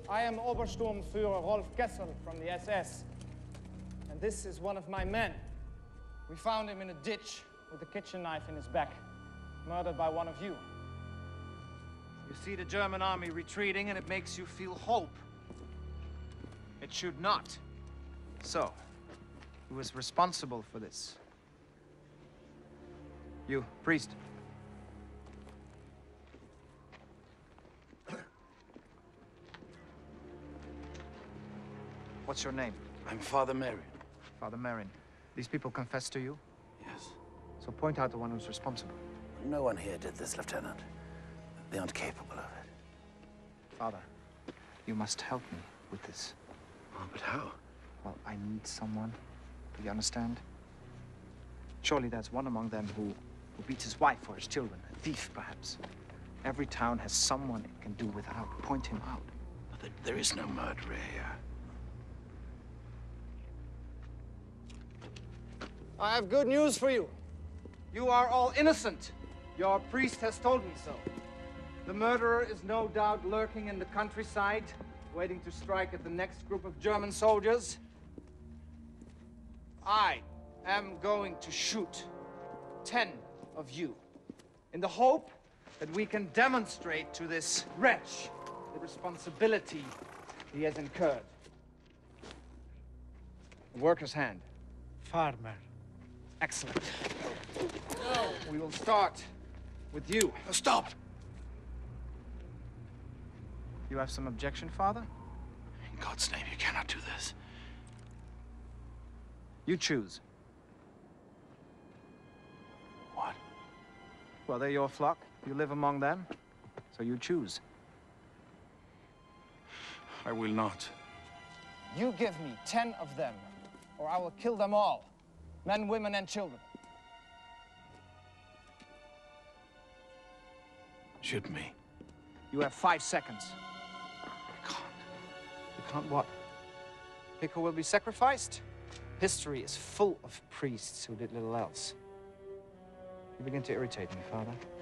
I am Obersturmführer Rolf Gessel from the SS. And this is one of my men. We found him in a ditch with a kitchen knife in his back, murdered by one of you. You see the German army retreating and it makes you feel hope. It should not. So, who is responsible for this? You, priest. What's your name? I'm Father Merrin. Father Merrin. These people confess to you? Yes. So point out the one who's responsible. No one here did this, Lieutenant. They aren't capable of it. Father, you must help me with this. Oh, but how? Well, I need someone. Do you understand? Surely there's one among them who beats his wife or his children. A thief, perhaps. Every town has someone it can do without. Point him out. But there is no murderer here. I have good news for you. You are all innocent. Your priest has told me so. The murderer is no doubt lurking in the countryside, waiting to strike at the next group of German soldiers. I am going to shoot 10 of you in the hope that we can demonstrate to this wretch the responsibility he has incurred. The worker's hand. Farmer. Excellent. We will start with you. Stop! You have some objection, Father? In God's name, you cannot do this. You choose. What? Well, they're your flock. You live among them, so you choose. I will not. You give me 10 of them, or I will kill them all. Men, women, and children. Shoot me. You have 5 seconds. I can't. You can't what? Pick who will be sacrificed? History is full of priests who did little else. You begin to irritate me, Father.